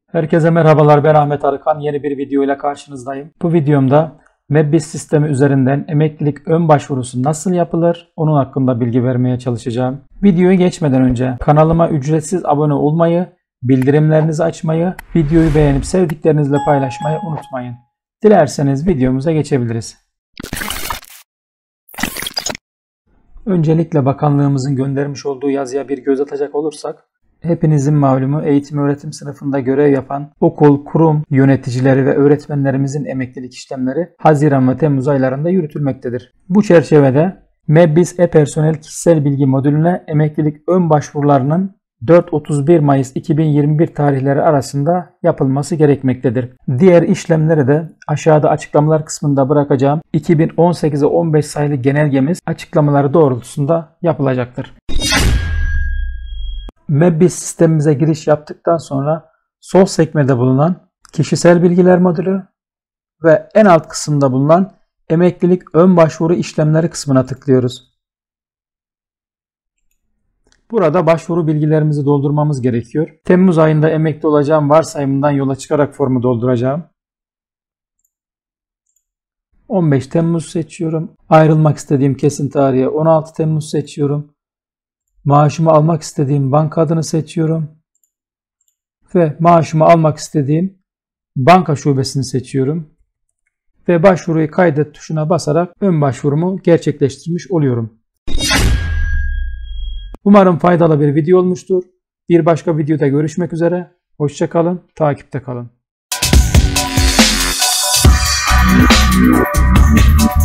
Herkese merhabalar, ben Ahmet Arıkan. Yeni bir video ile karşınızdayım. Bu videomda MEBBİS sistemi üzerinden emeklilik ön başvurusu nasıl yapılır onun hakkında bilgi vermeye çalışacağım. Videoya geçmeden önce kanalıma ücretsiz abone olmayı, bildirimlerinizi açmayı, videoyu beğenip sevdiklerinizle paylaşmayı unutmayın. Dilerseniz videomuza geçebiliriz. Öncelikle bakanlığımızın göndermiş olduğu yazıya bir göz atacak olursak, hepinizin malumu eğitim öğretim sınıfında görev yapan okul, kurum yöneticileri ve öğretmenlerimizin emeklilik işlemleri Haziran ve Temmuz aylarında yürütülmektedir. Bu çerçevede MEBBİS e-personel kişisel bilgi modülüne emeklilik ön başvurularının 4-31 Mayıs 2021 tarihleri arasında yapılması gerekmektedir. Diğer işlemleri de aşağıda açıklamalar kısmında bırakacağım 2018'e 15 sayılı genelgemiz açıklamaları doğrultusunda yapılacaktır. MEBBİS sistemimize giriş yaptıktan sonra sol sekmede bulunan kişisel bilgiler modülü ve en alt kısımda bulunan emeklilik ön başvuru işlemleri kısmına tıklıyoruz. Burada başvuru bilgilerimizi doldurmamız gerekiyor. Temmuz ayında emekli olacağım varsayımından yola çıkarak formu dolduracağım. 15 Temmuz seçiyorum. Ayrılmak istediğim kesin tarihe 16 Temmuz seçiyorum. Maaşımı almak istediğim banka adını seçiyorum. Ve maaşımı almak istediğim banka şubesini seçiyorum. Ve başvuruyu kaydet tuşuna basarak ön başvurumu gerçekleştirmiş oluyorum. Umarım faydalı bir video olmuştur. Bir başka videoda görüşmek üzere. Hoşça kalın, takipte kalın.